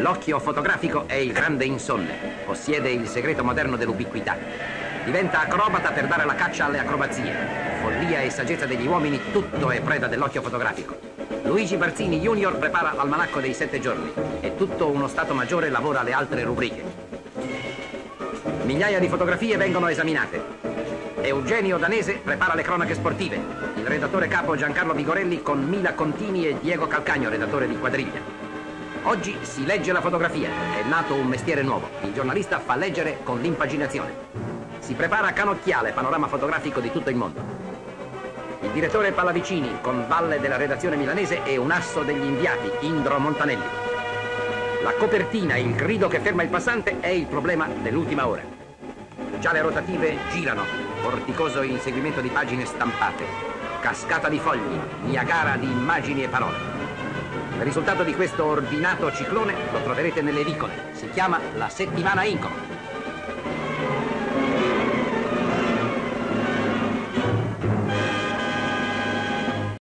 L'occhio fotografico è il grande insonne, possiede il segreto moderno dell'ubiquità. Diventa acrobata per dare la caccia alle acrobazie. Follia e saggezza degli uomini, tutto è preda dell'occhio fotografico. Luigi Barzini Junior prepara l'almanacco dei 7 giorni e tutto uno Stato Maggiore lavora alle altre rubriche. Migliaia di fotografie vengono esaminate. Eugenio Danese prepara le cronache sportive. Il redattore capo Giancarlo Vigorelli con Mila Contini e Diego Calcagno, redattore di Quadriglia. Oggi si legge la fotografia, è nato un mestiere nuovo. Il giornalista fa leggere con l'impaginazione. Si prepara Canocchiale, panorama fotografico di tutto il mondo. Il direttore Pallavicini, con Valle della redazione milanese e un asso degli inviati, Indro Montanelli. La copertina, il grido che ferma il passante, è il problema dell'ultima ora. Già le rotative girano, vorticoso inseguimento di pagine stampate, cascata di fogli, Niagara di immagini e parole. Il risultato di questo ordinato ciclone lo troverete nelle edicole. Si chiama La Settimana Incolo.